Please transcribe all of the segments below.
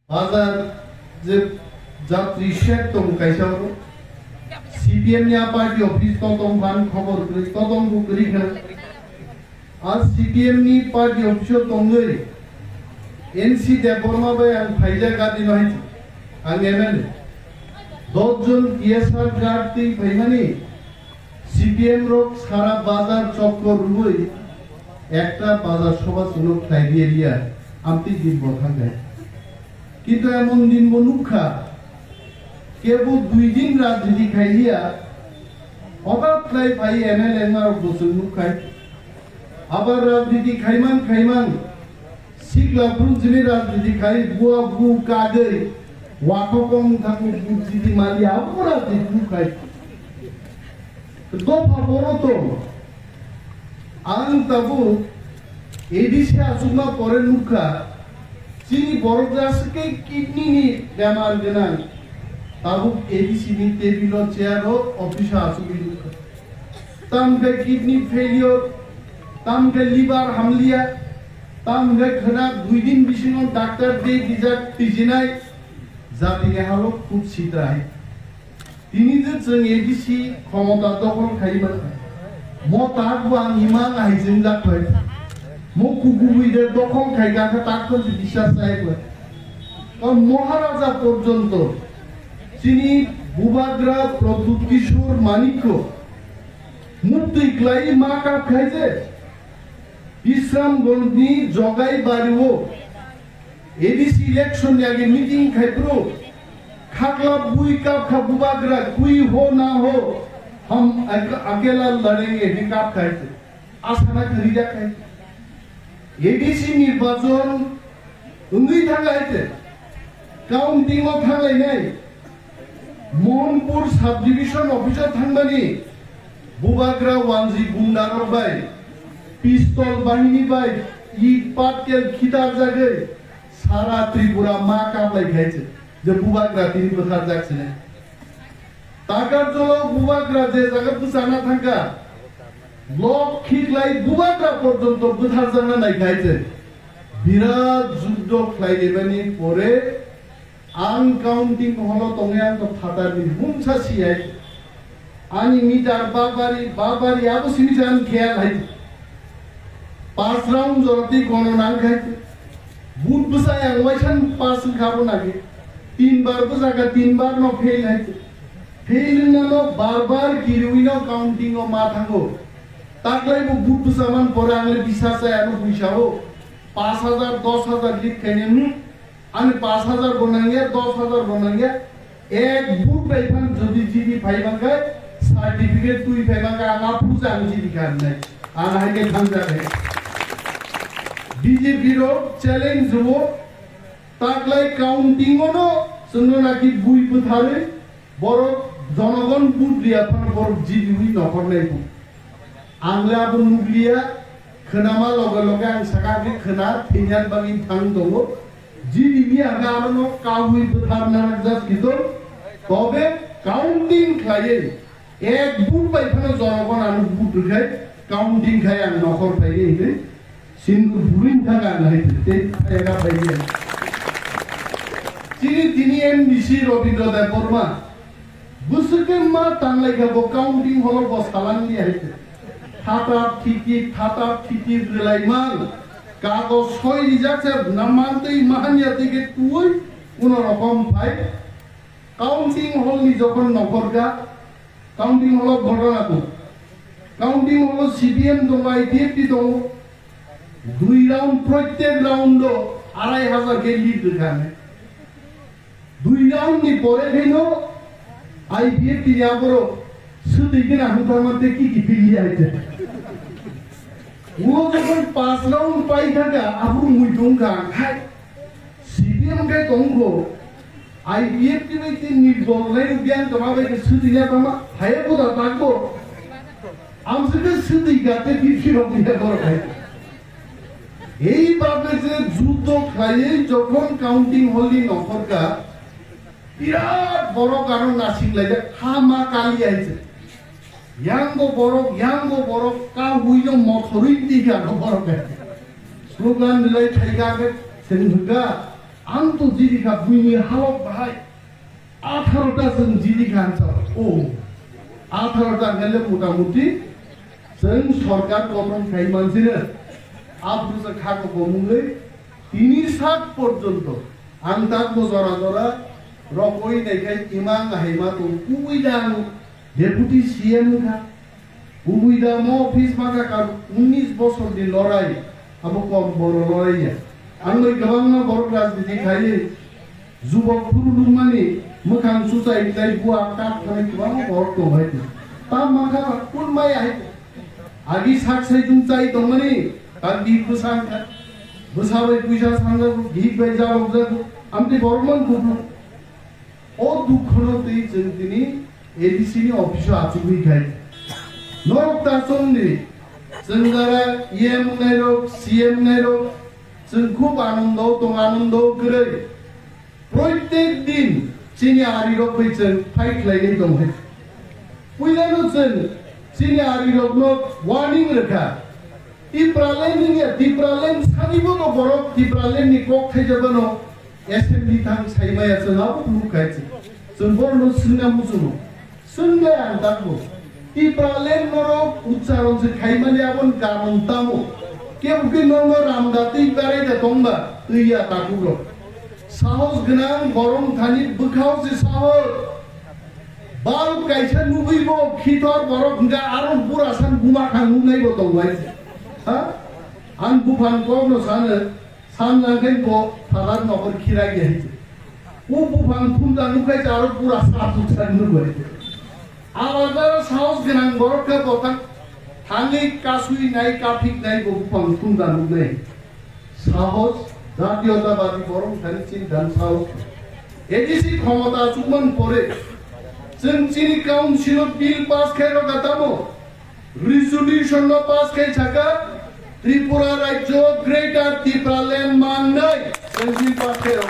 बाजार जे जात्रि शेक दं कायसाव CPM नि पार्टी ऑफिस तो दं खान खबर करी तो दं बुकरी खान आज CPM नि पार्टी ऑफिस दं गई NC देवबर्मा बाय आं फाइजा गादी नहाय आं MLA 10 जन TSR गार्ड ती फाइमानी CPM रोक सारा बाजार चक्कर रुई একটা বাজার সভা ছিল খাইদি এরিয়া আমতি দিন বথাঙ্গায় কিন্তু এমন দিন মনুখা কেবল 2 দিন রাজনীতি খাইলিয়া হঠাৎ প্রায় ভাই MLA মার বসুন মুখাই আবার রাজনীতি খাইমান সিগলা পুরুষিনী রাজনীতি খাই বুয়া বু কাগৈ ওয়াককম থাকু বুঝিদি মালি আবার রাজনীতি মুখাই তো ভাবরো তো आं ताबु एडिसी आसुमा परे नुखा चिनी बरग्रासके किडनी नि बेमार गोनां ताबु एडिसी नि टेबिलो चेयार ऑफिस आसुबि नुखा तामगे किडनी फेलियर तामगे लिवर हामलिया तामगे खना 2 दिन बिसिनो डाक्टर दे बिजाक तिजिनाय जातिनि हालो खूब सिद्राय तिनि जे जों एडिसी क्षमता दखल खाइमोन मोताक वां इमान आइजों जाखै मुकुगुबुइदे दखल खायगाखौ ताकखौ বিশ্বাস जायबो तो महाराजा पर्यन्त चिनी बुबाग्रा प्रदूत किशोर मानिकको मुक्ति क्लाई माका खाइजे विश्राम गणनि जगाई बारिवो एडिसी इलेक्शन यागे मीटिंग खाइप्रो खागला बुई का बुबाग्रा कुई हो ना हो हम अकेला लड़ेंगे हिकाप खाइते आसाना खरीदा खाइते एडिसी निर्वाचन उंगी थांगाइते काउंटिंग ऑफ थांगाइ नाय मोहनपुर सब डिविजन ऑफिसर थांबानी बुबाग्रा वानजी गुंडार बाय पिस्तल बाहिनी बाय ई पाटकेल खितार जागै सारा त्रिपुरा मा काबलाय खाइते जे बुबाग्रा तिन बोथार जागसिने ताकार जलो बुबाग्रा जे जागा बुसाना थांगा लोक खिकलाई बुबाग्रा पर्यन्त बुथार जाना नाय खाइते बिराद जुद्ध खाइदेबानि परे आं काउंटिंग हलो तंगे आं थातारनि बुंसा सियाय आनि मिटार बाबारी आबो सिनिजान खेल हाय 5 राउंड जरती गणना खाइते बुट बुसाय आं वाइसान पास खाबो नागे 3 बार बुजागा 3 बार न फेल हायते फेलिनालो बार गिरुइनो काउंटिंग ओ माथांगो ताकलाय बो बुट सामान परे आंले बिसास आनो फैसाओ 5000 10000 लिख खायने आनि 5000 बनांगे 10000 बनांगे एक बुट बायफान जदि जिबि फाइबांगा सार्टिफिकेट तुइ फाइबांगा आंगा पूजा जिबि खाननाय आं हायके थांजाखै बीजेपी रो चैलेंज हो ताकलाय काउंटिंग ओनो जोंनो नाकि बुइ बुथारै बर जनगण बुद्रिया फान बर जिबि नखरनायखौ आंले आबो नुग्लिया खोनामा लगे लगे आं साकाखै खोना थैनान बागि थां दङ जिबि आंगा आरो काउइ बुथारना जास कितो तबे काउंटिंग खायै एक बुट बायफानो जनगण आनो बुट खाय काउंटिंग खाय आं नखर फायै हे सिंगु बुरिन थागा नाय ते एगा फायै चिनि दिनि एमडीसी रविन्द्र देवबर्मा बुसुके मा तांलाय गाबो काउंटिंग हलो बसालान नि आइते थाता थिति रिलायमान कागज सय रिजासे नामानतै माहानिया दिके तुই কোন রকম ভাই কাউন্টিং হল নি যখন নগরগা কাউন্টিং হল ঘটনা তো কাউন্টিং হল সিপিএম দং আইটিএফটি দং 2 রাউন্ড প্রত্যেক রাউন্ড 2500 কে লিড দেখানে 2 রাউন্ড নি পরে হেনো आईपीएफटी याबरो सुदिगिना हुतामते की फिली आइते वो जखन 5 राउंड पाई थाका आबु मुइदंगा खाय सीपीएम के दंगो आईपीएफटी बायदि निर्दलनाय गियान तमाबायदि सुदिना तमा हाये बोदा ताकबो आमसके सुदिगाते बिफिरो बिदा करखाय এই ভাবে যে যুদ্ধ খাইয়ে যখন কাউন্টিং হলি নখরকা বিরাট বড় কারণ নাসিং লাগে হামা কালি আইছে यांगो बरो का हुइनो मथरुइ दिगा बरो स्लोगान मिलाय थाइगा के सेनहुगा आं तो जीविका बुईनि हालत बाहाय 18टा जों जीविका ओनसोल 18टा गले मथा-मथि जों सरकार गठन खालामनानैसो आब्रुजों खागो मुङै 3 सात पर्यन्त आं ताको जरा जरा रकई नायखाय इमां हायमा तो उबैदां डेपुटी सीएम का उबैदा म अफिस मागा का 19 बছर नि लड़ाई अब कम बर लड़ाइया आंनि गोबां बर राजनीति खायो जुबकफोर दुमानि मोखां सुसाइड जाय बुआ काट खानाय गोबां बर दंहाय ता माखा कुन माय आय आगि साक्षै दुंचाय दंमनि कान्ति खुसां बसाबै पैसा सांगा गित बाय जाबो जागो आमनि बरमन गुबु ओ दुखनो दै जों दिनि एडीसी नि अफिस आचुबै खाय नरकता समनि जों जारा एम नायरक सीएम नायरक जों खूब आनंद दं आनंद गरै प्रत्येक दिन चिनि आरिरक फैजों फाइट लायनाय दं हे पुइलानो जों चिनि आरिरकनो वार्निं रखा तिप्रालेन सानिबो न बरफ तिप्रालेन नि कक थाइजाबानो एसेम्बली थां साइमाया जोंहाबो लुकायছে जों बरनो सुना मुजुनो सुनले आं दागो तिप्रालेन नरो उच्चारण से खाइमाले आबन गामन्तामो केउके नंगो रामदाति बारे दा दंबा दैया ताकुरो साहस गोनां गरम थानि बोखाव से साहस बाल गायसा नुबैबो खिथर बरफ गा आरो पुरा सान गुमा खांनुनायबो दंबाय हा आं बुफान गनो सानो सानलांखै ब थालार नखर खिराय गैছে ও बुफान फुंदा नुखाय आरो पुरा साथु सान नुबाय आबादार साहस गोनां बरफका बता थाङै कासुइ नाय काफिक नाय बुफान फुंदा नुनाय साहस জাতীয়তাবাদী বরং थानि चिन्ता साहस एडीसी क्षमता सुमन परे जों चिनि काउन्सिल बिल पास खायरो गातामो रिजोल्यूशन पास खाय छाका त्रिपुरा राज्य ग्रेटर तिप्रालेन मांगनाय जों बिल पास खायरो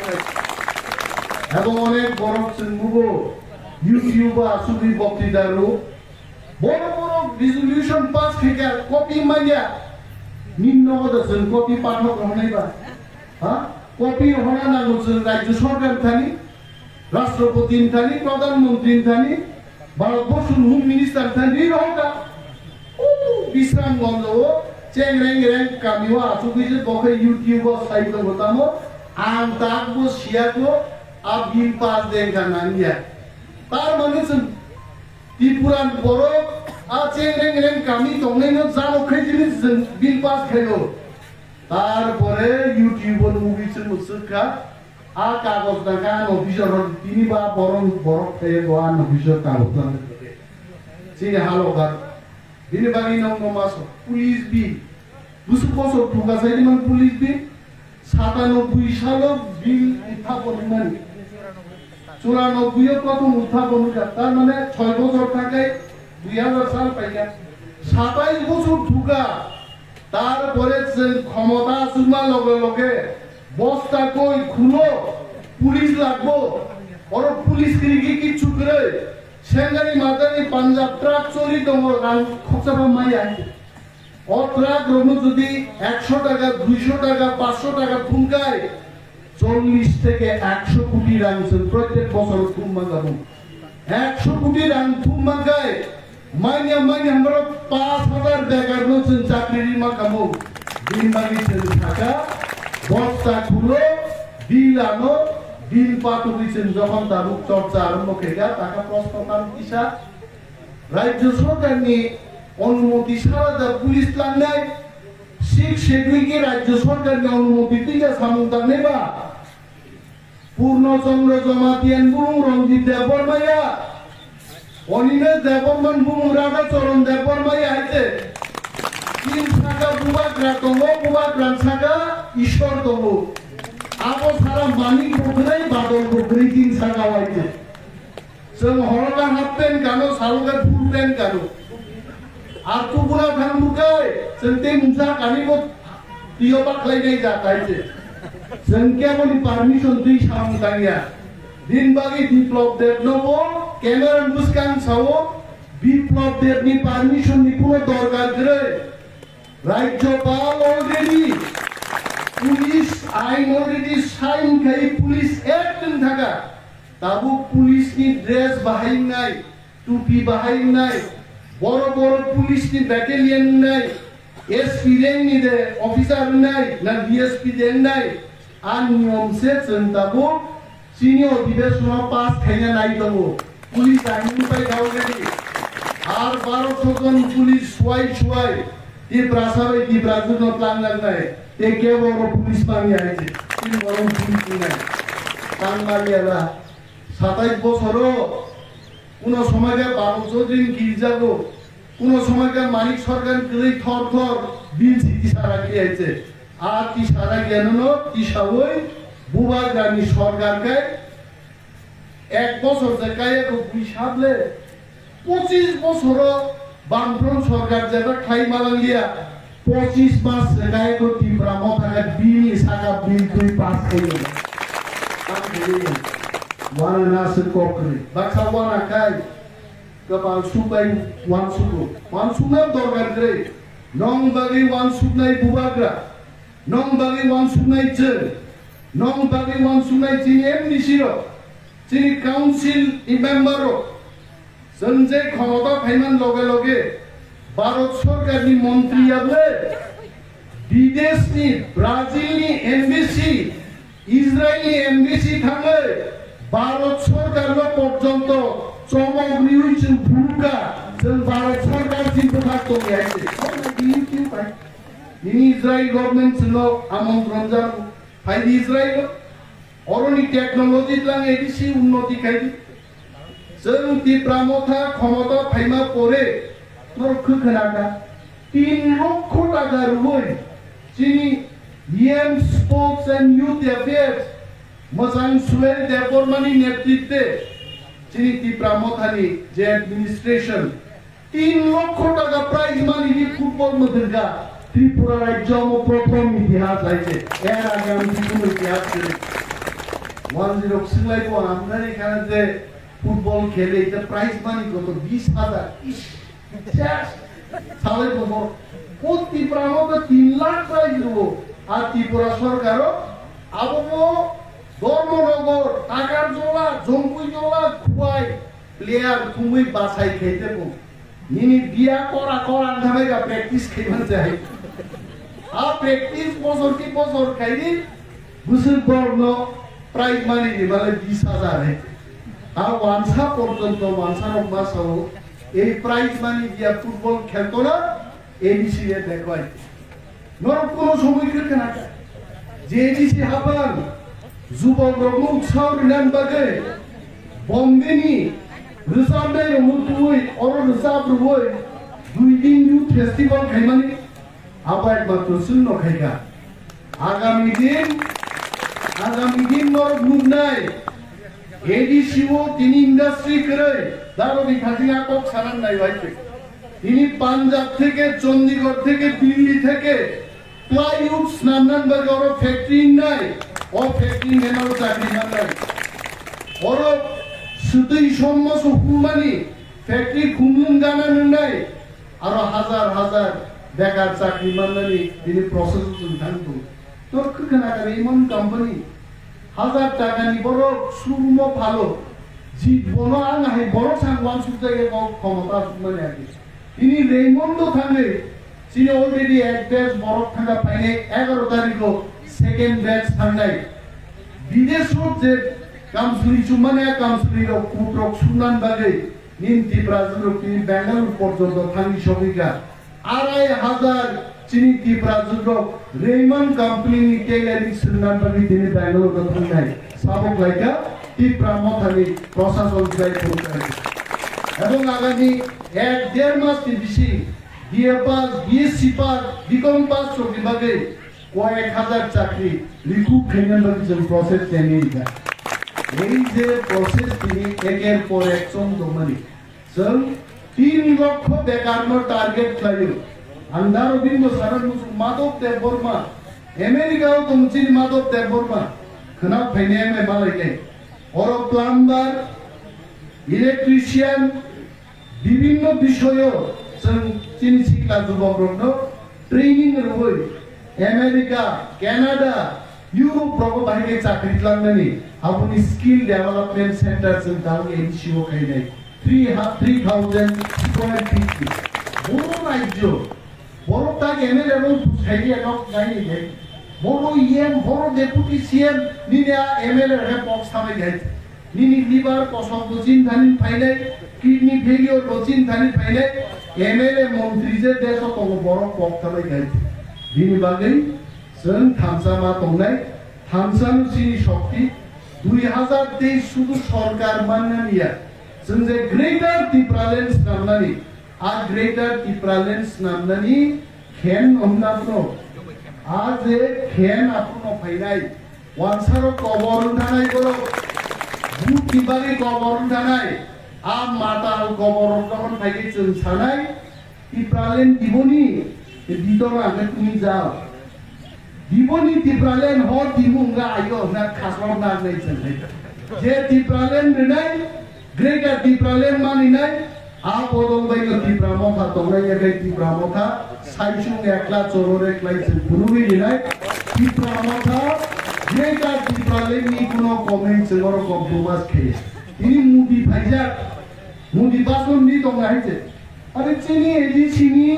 खाय এবং অনেক বড় চিনবো ইউটিউব আসুবি বক্তৃতারো বড় বড় রিজোলিউশন পাস থেকে কপি মাইয়া নিম্নগত কপি পাঠক হনাইবা হ্যাঁ কপি হনা নাগো রাজ্য সরকার থানি রাষ্ট্রপতি থানি প্রধানমন্ত্রী থানি ভারতবর্ষ হোম মিনিস্টার থানি রহকা ও বিশ্রামগঞ্জ চেংরেং রেং কামিও আসুবি যে বকে ইউটিউব সাইট হতামো আং তাকবো সিয়াকো अब बिल पास देगा नानिया तार माने जों त्रिपुरान बर' आ चेंग्रें रें कामी दंनायनो जानो खैजिनि जों बिल पास खायो तार परे यूट्यूब मुभि जों मुसुका आ कागज दागा अफिसर तिनि बा बरं बरफ थायो गोआन अफिसर कागज दागा सिनि हालगा बिनि बागै नंगौ मास पुलिस बि बुसु बसर थुगा साइदिमान पुलिस बि 97 साल बिल उत्थापन 94 प्रथम उत्थापन तार माने 6 বছর থাকে 2000 সাল পাইয়া 27 বছর ঢুকা তারপরে ক্ষমতা সুমা লগে লগে বস্তা কই খুলো পুলিশ লাগবো আর পুলিশ কি কিছু করে সেঙ্গারি মাদানি পাঞ্জাব ট্রাক চলি দङ রাং খরচাবা মাই আই ও ট্রাক রমু যদি 100 টাকা 200 টাকা 500 টাকা ফুঙ্কায় 40 থেকে 100 কোটি রাং প্রত্যেক বছর ফুম্মা যাবো 100 কোটি রাং ফুম্মা গায় মাইনা আমরা 5000 বেকার নতুন চাকরির মাকামো দিনবাগি থাকা বস্তা খুলো বিল আনো বিল পাঠক দিছেন যখন তার চর্চা আরম্ভ খেগা টাকা প্রস্তাব কিসা রাজ্য সরকার নিয়ে অনুমতি ছাড়া যা পুলিশ লাগায় শিখ শেডুইকে রাজ্য সরকারের অনুমতি দিয়ে সামুদ্র নেবা পূর্ণচন্দ্র জমাতিয়ান বুমু রঞ্জিত দেববর্মায়া অনিনে দেববর্মান বুমু রাধা চরণ দেববর্মায়া আইতে তিন শাখা বুবাগ্রা দङ বুবাগ্রান শাখা ঈশ্বর দङ আবো সারা মানিক বকরাই বাদল বকরি তিন শাখা আইতে जों हरला हाफ पेन गानो सालगा फुल पेन गानो আর তুগুলা ধান মুকাই সেন্তে মুসা কানিবো তিও পাখলাই নাই যাতাইছে সংখ্যা বলি পারমিশন দুই সামদানিয়া দিনবাগি বিপ্লব দেব নবো ক্যামেরা মুস্কান সাও বিপ্লব দেব নি পারমিশন নি কোনো দরকার করে রাজ্যপাল অলরেডি पुलिस आइन अलरेडी साइन खाई पुलिस एक्ट थाका ताबो पुलिस नि ड्रेस बाहायनाय टुपी बाहायनाय बड़ बड़ पुलिस नि बैटेलियन नाय एसपी रेंक नि दे ऑफिसर नाय ना डीएसपी दे नाय आन नियम से चंताबो सीनियर अधिवेशन पास खाइना नाय दङो पुलिस आइन पाइ अलरेडी आर 1200 जन पुलिस सुवाय ये प्रासाबाय की प्राजुनो प्लान लागनाय ते केवल पुलिस मांगी आइছে তিন বড় পুলিশ নাই কাঙ্গালিয়ালা 27 বছরও কোন সময়কার 1200 দিন গির্জাগো কোন সময়কার মানিক সরকার কই থর বিল সিটি সারা কি আইছে আর কি সারা জ্ঞাননো কি সবই বুবা গ্রামী সরকারকে এক বছর দেখায় তো হিসাবলে 25 বছর বামফ্রন্ট সরকার যেটা খাই মালাঙ্গিয়া 25 মাস দেখায় তো ত্রিপুরা মথাকে বিল সাকা বিল তুই পাস করে ওয়ান নাসে কোকরে বাক্সা ওয়ানা খাই কপাল সুবাই ওয়ান সুনা দরকার করে নং বাগি ওয়ান সুনাই বুবাগ্রা নং বাগি ওয়ান সুনাই চে নং বাগি ওয়ান সুনাই চিনি এমনি শিরো চিনি কাউন্সিল ই মেম্বারও संजय क्षमता फाइमान लगे लगे भारत सरकार नि मंत्री आबले विदेश नि ब्राजिल नि एम्बेसी इजराइल नि एम्बेसी थांगे भारत सरकार लो पर्यंत चमक निउसन भूमिका जों भारत सरकार चिंता थाकतो याइसे बिनि किउ पाइ बिनि इजराइल गभर्नमेंट लो आमंत्रण जा फाइ इजराइल अरनि टेक्नोलॉजी लां एदिसि उन्नति खाइदि जों टिप्रामथा क्षमता फाइमा परे नर खोखोनागा 3 लक्ष टाका रुबै चिनि ईएम स्पोर्ट्स एंड यूथ अफेयर्स मोजां सुवेल देबरमानि नेतृत्वे चिनि टिप्रामथानि जे एडमिनिस्ट्रेशन 3 लक्ष टाका प्राइज मानि नि फुटबल मदरगा त्रिपुरा राज्य में प्रथम इतिहास आइছে এর আগে আমি কোনো ইতিহাস করি 10 সিলাই को আমরা এখানে যে फुटबॉल खेले इधर प्राइस मानी को तो 20,000 साले को त्रिपुरा में 3 लाख प्राइज दो আর ত্রিপুরা সরকার আবো ধর্মনগর টাকার জোলা জম্পুই জোলা খুয়াই প্লেয়ার তুমি বাছাই খেতে পো নিনি বিয়া করা ধামেগা প্র্যাকটিস খেমান চাই আ প্র্যাকটিস বছর কি বছর খাইনি বুসুর বর্ণ প্রাইজ মানি দিবালে 20,000 আর ওয়ানসা পর্যন্ত ওয়ানসার মাসও এই প্রাইজ মানি দিয়া ফুটবল খেলতো না এডিসি এ দেখাই নর কোন সময় খেলতে না যে এডিসি হাবান যুবক রকম উৎসাহ রিনান বাগে বম্বেনি রিসার্ভে মুতুই অর রিসার্ভ রুই 2 দিন ইউথ ফেস্টিভ্যাল খাইমানি আবার মাত্র শূন্য খাইগা আগামী দিন নর গ্রুপ নাই एडीसीओ তিনি ইন্ডাস্ট্রি করে দারুনি খাজিয়া কক সারান নাই হইছে তিনি পাঞ্জাব থেকে চন্ডীগড় থেকে দিল্লি থেকে প্লাইউড স্নামনানবার্গ ওর ফ্যাক্টরি নাই ও ফ্যাক্টরি নেনাও চাকরি নাই ওর সুতই সম্মস হুমানি ফ্যাক্টরি খুমলুন জানান নাই আর হাজার বেকার চাকরি মাননি তিনি প্রসেস থাকতো তোর কেনা করে এমন কোম্পানি 1000 টাকা নি বড় সুরমো ভালো জীবন আং হাই বড় সাংওয়ান সুজাগে ক্ষমতা মানে আছে তিনি রেইমন্ডো থাঙ্গে তিনি অলরেডি এক ব্যাচ বড় থাকা পাইনে 11 তারিখ সেকেন্ড ব্যাচ থাঙ্গাই বিদেশ যে কামসুরি চুমানে কামসুরি কুটরক সুনান বাগে নিন্তি ব্রাজিল তিনি বেঙ্গালুরু পর্যন্ত থাঙ্গি সবিকা 2500 চিনি ত্রিপুরাজুর রেইমন কোম্পানি টেইলারিং সুনান বাগে তিনি বেঙ্গালুরু থাঙ্গাই সাবক লাইকা ত্রিপুরা মথালি প্রশাসন চাই পৌঁছায় এবং আগামী 1-1.5 মাস বেশি BA pass BSc pass BCom pass চলতে বাগে কয়েক হাজার চাকরি রিক্রুট ট্রেনিং প্রসেস ট্রেনিং এই যে প্রসেস তিনি একের পর এক চন্দ্রমানি जों 3 লক্ষ বেকার টার্গেট লাইও আন্দার বিন্দু সারান মাধব দেব বর্মা আমেরিকাও তুমচিন মাধব দেব বর্মা খনা ফাইনে মে মালাইকে और प्लाम्बार इलेक्ट्रिशियन বিভিন্ন বিষয় जों চিনি শিক্ষা যুবকরনো ট্রেনিং রই America, Canada, Europe proper bahige chakri langnani apuni skill development centers in town NGO kainai 3000 square feet boro rajyo boro tak MLA ro thai enok nai ni boro EM boro deputy CM ninia MLA re box thamai gai nini liver kosong dojin thani phainai kidney failure dojin thani phainai MLA মন্ত্রী যে দেশ কত বড় box thamai gai bini bagai जों थामसामा दंनाय थामसानु सिनि शक्ति 2023 শুধু সরকার মাননানিয়া जों जे ग्रेटर टिप्रालेन्स नामनानि आ ग्रेटर टिप्रालेन्स नामनानि खेन हमनानो आ जे खेन आपुनो फाइनाय वानसारो कबरन थानाय गरो बुटिबारि कबरन थानाय आ माताल कबरन दखन फाइगे जों सानाय टिप्रालेन दिबनि बिदरा आगे तुमि जाओ Diboni Tipralen ho dimunga ayo na khasron na nei chenai je Tipralen renai greater Tipralen maninai a bodol bai no Tipramo tha tongai ya gai Tipramo tha saisung ekla chorore klai chen bunui renai Tipramo tha greater Tipralen ni kuno comment chengoro compromise khei ini mudi bhaijak mudi bason ni tongai che are chini eji chini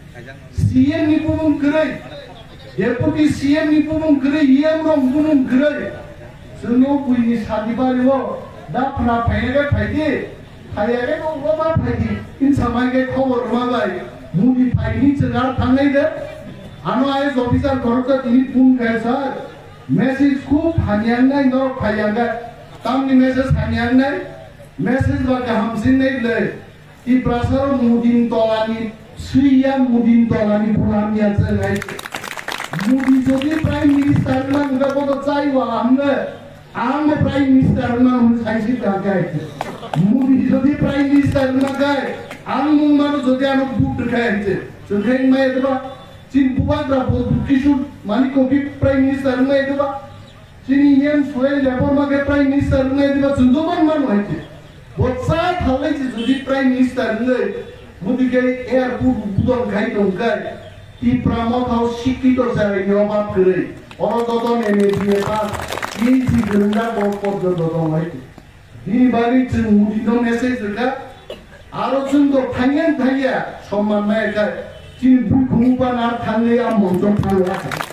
CM ni pumum krai Deputy CM ni pumum kere EM rong pumum kere, semua puini sadi bari wo, dah pernah payah ke payah ko apa payah, in samai ke kau rumah lagi, mudi payah ni cengar thangai deh, anu ayah officer korupsi ini pun kaisa, message ku hanyang nai nor payah ke, tam ni message hanyang nai, message baca hamsin nai le, di prasar mudin tolani, suya mudin tolani pulang ya cengai. Mudi jadi Prime Minister man udah bodo cai wala amne Prime Minister man saisi kagai Mudi jadi Prime Minister man kai amung manu jadi anu buk kai je jadi mai itu ba cin buat berapa kisut mani kopi Prime Minister man itu ba cini yang soal dapur makai Prime Minister man itu ba sundoman manu aja botsa thalai jadi Prime Minister man Mudi kai airport budon kai dongkai Tipramo thau shikito jare nyoma kere oro dodon energy ba easy gunda bor dodon hai ni bari chung mudino message ka aro chung do thangen thaya somman mai ka chin bu khumuba na thanle am monjon thangla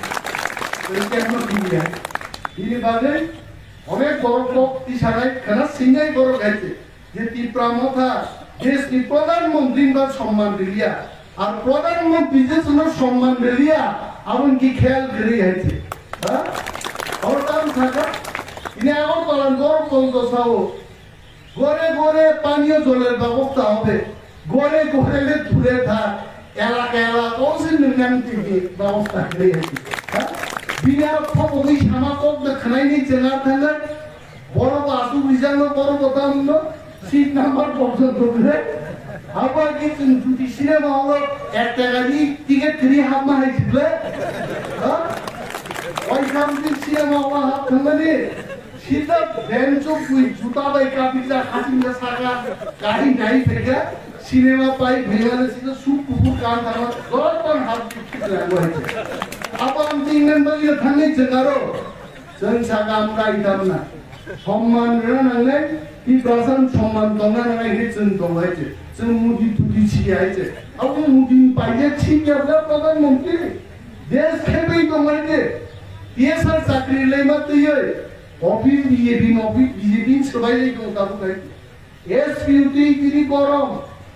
কেন দিলে ini bari অনেক বড় লোক ইশারায় খানা সিঙ্গাই বড় গাইছে যে তিপ্রামো থা দেশ কি প্রধানমন্ত্রী বা সম্মান দিলিয়া আর প্রধানমন্ত্রী যে সম্মান দিলিয়া আপন কি খেয়াল করে আছে হ্যাঁ और काम থাকা ইনি আগর বলেন গরম বন্ধ চাও গরে গরে পানীয় জলের ব্যবস্থা হবে গরে গরে ধুরে থাক এলাকা এলাকা ওসিন নিয়ন্ত্রণ ব্যবস্থা করে আছে হ্যাঁ বিনা ফবই সামাকক দেখানাইনি জেলা থাকা বড় বাসু বিজানো বড় বদান্ন সিট নাম্বার পর্যন্ত ধরে আবার কি যদি সিনেমা হলো 1 টাকা দিয়ে টিকিট ফ্রি হামা হয়েছিল হ্যাঁ ওই সামনে সিনেমা হলো হাত থামলে সিধা বেঞ্চ কুই জুতা বাই কাপিটা হাতিনা সাগা গাড়ি নাই থেকে সিনেমা পাই ভেঙালে সিধা সুপ কুকুর কান থাকা গরম হাত দিতে লাগো হয়েছে আবার তিনজন বলি থামলে জাগারো जों सागा আমরা ইতাম না সম্মান রানালে ই প্রশাসন সম্মান দংনা নাইছে जों দংলাইছে जों মুদি তুদি ছিয়াইছে আবু মুদি পাইয়ে ছিয়াবলা প্রধানমন্ত্রী দেশ খেবেই দংলাইছে টিএসআর চাকরি লাইমা তৈয় অফিস বিজেপি অফিস বিজেপি সবাই এই কথা বলে এসপিউটি গিরি গরম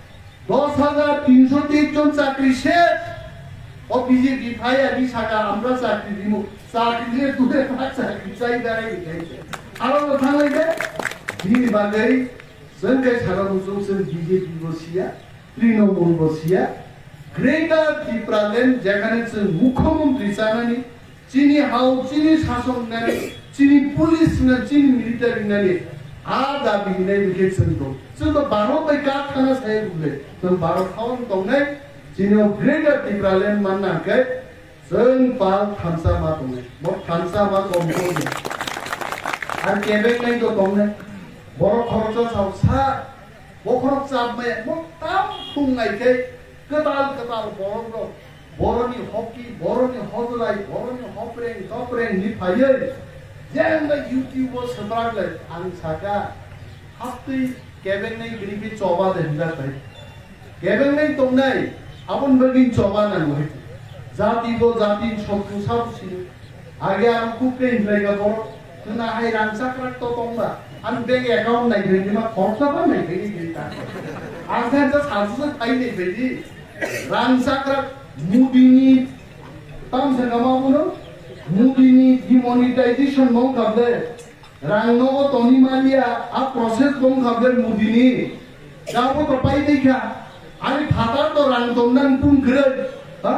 10323 জন চাকরি শেষ ও বিজেপি ভাইয়া বি সাগা আমরা চাকরি দিমু চাকরি দিয়ে তুলে চাকরি চাই দাঁড়াই গেছে আরো কথা হইবে দিন বাগৈ সঙ্গে সারা মুসলমান বিজেপি বসিয়া তৃণমূল বসিয়া গ্রেটার ত্রিপুরাল্যান্ড যেখানে মুখ্যমন্ত্রী জানানি চিনি হাউ চিনি শাসক নানি চিনি পুলিশ না চিনি মিলিটারি নানি আদা বিনাই লিখেছেন তো বারো বাই কাঠ খানা সাহেব বলে তো 12 খাওয়ান দংনাই চিনি গ্রেটার ত্রিপুরাল্যান্ড মাননাকে जों पाल थानसा मा दंने बो थानसा मा दंने আর কেবে নাই তো দংনে বড় খরচ সাউসা বো খরচ চাপ মে বো তাম ফুংনাইকে কতাল কতাল বড় बर'नि हकि बर'नि हजलाय बर'नि हप्रें तप्रें नि फायै जेंना यूट्यूब सोब्रागले आं साका हाफ्ते केबेंनाय ग्रिपि चौबा देनजाबाय केबेंनाय तंनाय आबन बगिन चौबा नांगौ जाति दो जाति शत्रु साबुसि आगे आं कुके इनलायगा बर' तना हाय रांसाक्राक तो तंबा आं बेंक एकाउंट नायगोन मा खरसाबा नायगोन गिता आं थांजा सासुसो थाइनै बायदि रांसाक्राक मुदिनि ताम सेंगामा बुनो मुदिनि डिमोनेटाइजेशन मौ खाबले रांनो तनि मालिया आ प्रोसेस दं खाबले मुदिनि गाबो तो पाइ देखा आरो फाटार तो रां दंनां तुम ग्रे हा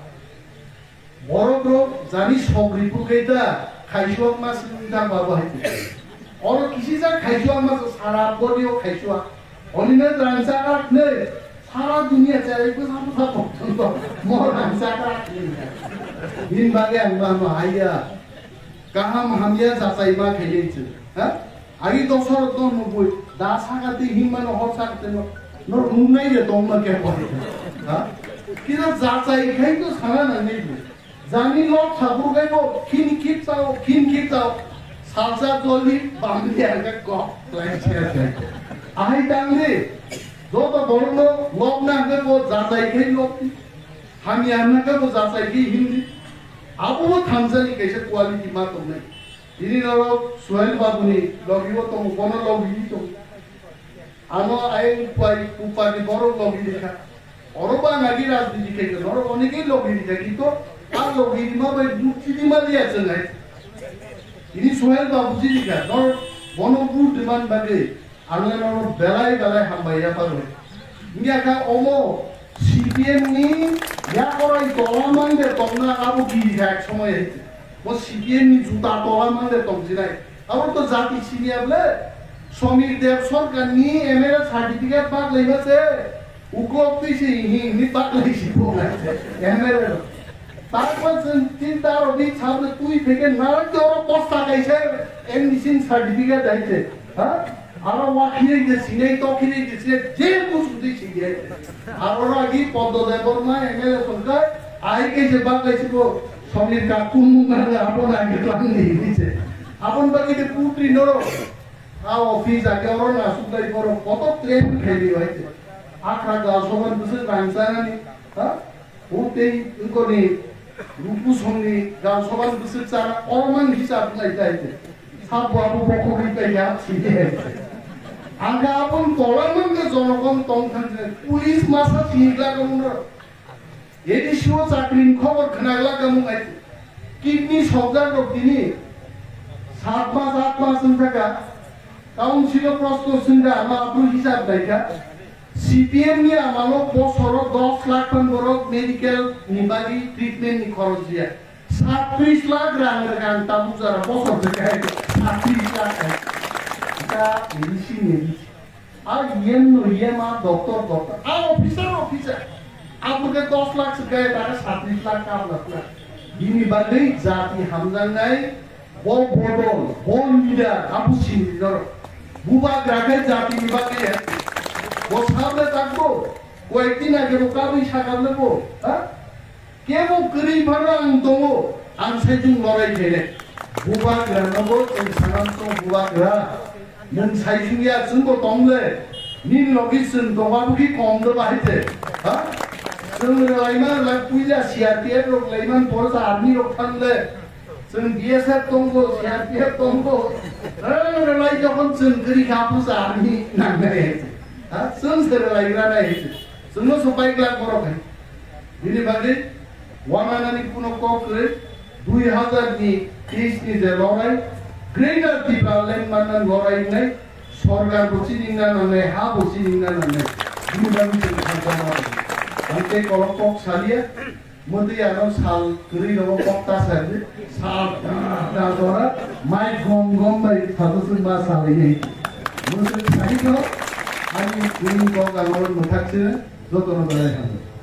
बर'फ्रो जानि सग्रिफु गैता खायसुआ मास था बाबा है और किसी जा खायसुआ मास सारा बडियो खायसुआ अनिने रांसाक्राक नै सारा दुनिया चाहेको सारा पक्छन्तो म रांसाक्राक दिन बागे आंबा हाया गाहाम हामिया जाचाइमा खेलेछु हा आरि दसर तो नबुय दा सागाते हिमान हरसागते न रुनाय रे दंमा के परे हा किरा जाचाइ खाइ तो साना नै जानि लक साबुगाइबो खिन खिचाओ सालसा जलि बामलिया के गप लाइछे आइ दांले जो तो बरनो लोक ना के वो जाचाइ खाइ लोक हामिया ना के वो जाचाइ खाइ हिन्दी आबो थामजानि कैसे क्वालिटी मा तो नै दिनि नरो सोहेल बाबुनि लगिबो तो कोन लगिनि तो आनो आइ उपानि बरो लगिनि देखा अरबा नागि राजनीति के नरो अनेकै लगिनि देखि तो आ लगिनि मा बाय बुक्ति मा लिया जनाय दिनि सोहेल बाबु जी दिखा नरो बनो बु दिमान बागे आनो नरो बेलाय हामबाया पारो इंगा का ओमो CPM ni ya orang tola mang de tongna abu giri hak समय है वो CPM ni जुता tola mang de tong जिनाय अब तो जाति सिनिया बले समीर देव सरकार नि एमएलए सर्टिफिकेट बाग लेबा से उक्लोक्ति से नि बाग लेछि बोला एमएलए तारपर चिंता रबि छाबले तुई फेके नारक तो पोस्टा कैसे एमनिसिन सर्टिफिकेट आइছে हां आरो वाखिरे जे सिनै तखिरे जे सिनै जे बुझुदै सिगे आरो आगि पद्मदेवर मा एमएलए संका आइ के जे बाग लाइसिबो समीर का कुमुंगा आपन आगे लांगि दिছে आपन बागि दे पुट्रि नरो आ ऑफिस आगे और ना सुदाइ पर कत ट्रेन खेलि हइছে आखा गा समान बुझ रांसानानि हा ओते इनकोनि रुपु संनि गा समान बुझ चारा अरमान हिसाब लाइताइছে साब बाबु बखरि पाइया सिगे आंगा अपन तलामन के जनगण तंखानजे पुलिस मासा थिगला गमुन एदिसिओ चाकरिन खबर खोनागला गमुन आइ किडनी सबजार रक्तिनि 7 मास संथाका काउन्सिल प्रश्न सुनगा आमा आपु हिसाब दाइका CPM नि आमालो बसरो 10 लाख पन बरक मेडिकल निबागी ट्रिटमेन्ट नि खरच दिया 37 लाख रां गान्ता बुजारा बसर देखाय 37 लाख ता इलिसिनि आ येमा डॉक्टर आ ऑफिसर आपके 10 लाख से गए तारे 37 लाख का लगला बिनि बादै जाति हामजांनाय बल बदल बल लिडार आपु सिनिदर बुबा ग्राखै जाति निबागे वो सामने ताको कयेकदिन आगे काबै सागाबलेबो हा केबो गरि भारां दङो आं साइजों लराय फेरे बुबा ग्रानबो जों सागामखौ बुबा ग्रा नों साइजुया जोंबो दंले nin logisin dongabу ki komdo bahite ha जों लाइमान ला पुइला CRPF रक लाइमान फौज आर्मी रक थांले जों BSF दंगो CRPF दंगो लाइ जखन जों गरि खापुस आर्मी नांनाय हा जों सोर लाइग्रा नाय जोंनो सबायग्ला बरखाय बिनि बागै वामानानि पुनो कक्रे 2000 नि 30 नि जे लराय ग्रेटर डिपार्टमेन्ट मानन लरायनाय सरकार बसिनिंगा नानै हा बसिनिंगा नानै बुदानि खालामो आंते कलक सालिया मदि आरो साल गरि रब पक्ता साले साल दादरा माइ गम बाय थादसु मा सालैनि मोसे साइखौ आंनि ग्रिन को गांगर मोथाखसे जतन गलाय हाङो